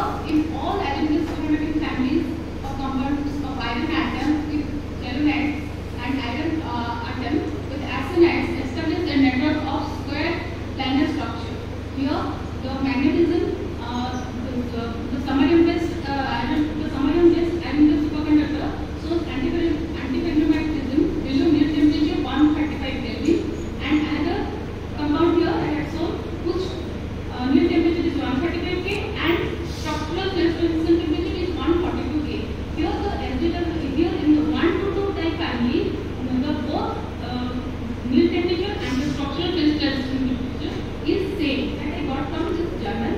in all atomized chromatin families of compounds of iron atom with tellurides and iron atom with actinides establish a network of square planar structure. Here, the magnetism, the samarium-based iron superconductor shows antiferromagnetism below near temperature 135 Kelvin, and another compound here I have shown which near temperature is 135 K and structural transformation temperature is 142 K. Here the here in the 1 to 2 type family, the both near temperature and the structural transformation temperature is same, and I got from this journal.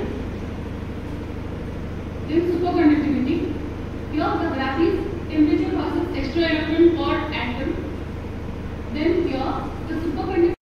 Then superconductivity. Here the graph is temperature versus extra electron per atom. Then here the superconductivity.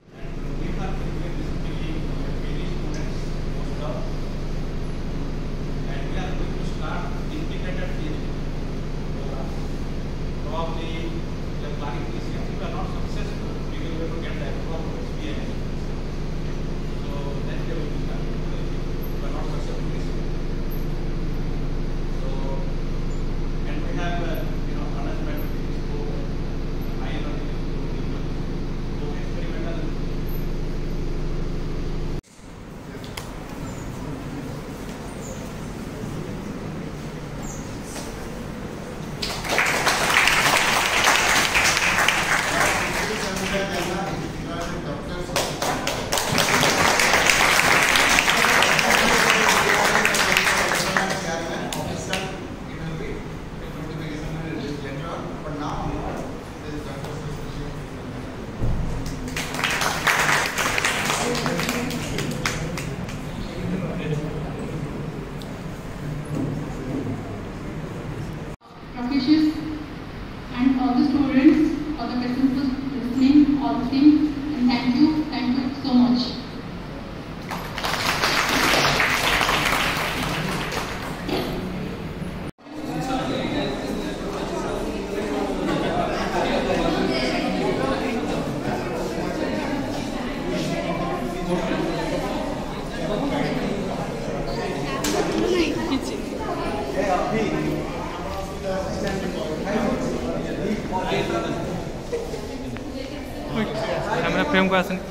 Propitious and all the students, all the persons for listening, all the things, and thank you so much. Camera frame को आसन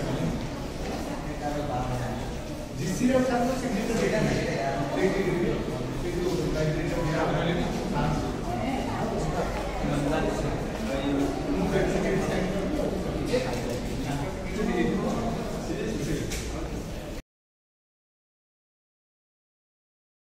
जिस